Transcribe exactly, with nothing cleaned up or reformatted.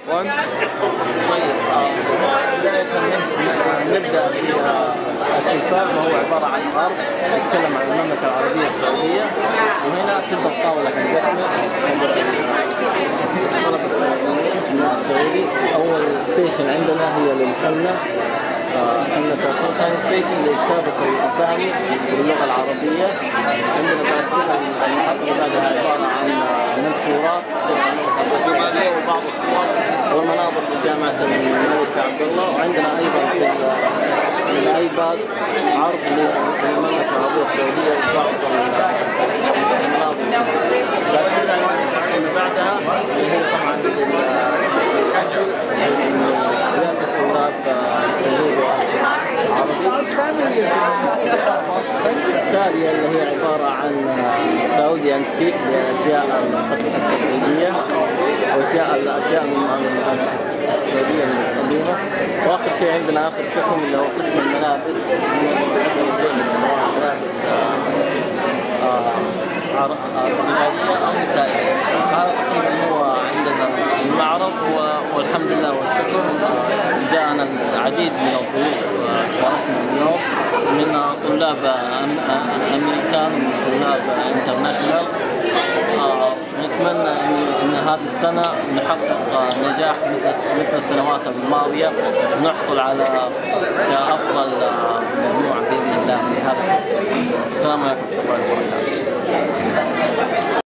وأنت؟ طيب آه، بداية نبدأ بالإنفاق، وهو عبارة عن أرض نتكلم عن المملكة العربية السعودية. وهنا تبدأ الطاولة حقتنا طلبة السعودي. أول ستيشن عندنا هي للفنة، فنة فول تايم ستيشن لكتابة الأسامي باللغة العربية. عندنا بعد كده المحطة اللي بعدها عبارة عن منشورات وبعض الصور والمناظر لجامعة الملك عبد الله. وعندنا أيضا في الآيباد عرض للمملكة العربية السعودية وبعض المناظر. بعد كده اللي بعدها اللي هي طبعا رياضة الطلاب التجريبي العربي. التالية اللي هي عبارة عن سعودي أنتيك لأشياء التقليدية وأشياء الأشياء السعودية القديمة. وآخر شيء عندنا آخر قسم اللي هو قسم الملابس رجالية أو نسائية. هذا القسم هو عندنا المعرض، والحمد لله والشكر جاءنا العديد من الضيوف شاركنا اليوم من طلاب أمريكان ومن طلاب انترناشونال. نتمنى أن هذه السنة نحقق نجاح مثل السنوات الماضية، نحصل على أفضل مجموعة بإذن الله في هذا. السلام عليكم ورحمة الله وبركاته.